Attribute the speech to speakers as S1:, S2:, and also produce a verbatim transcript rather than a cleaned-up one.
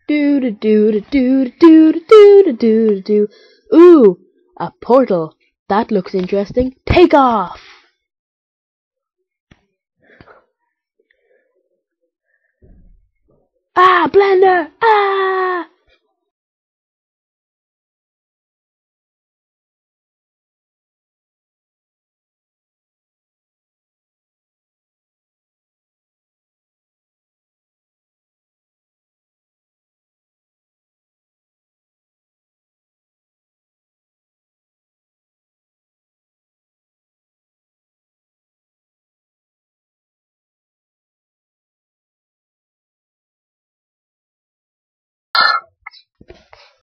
S1: Do do do do do do do do do. Ooh, a portal. That looks interesting. Take off. Ah, Blender! Ah!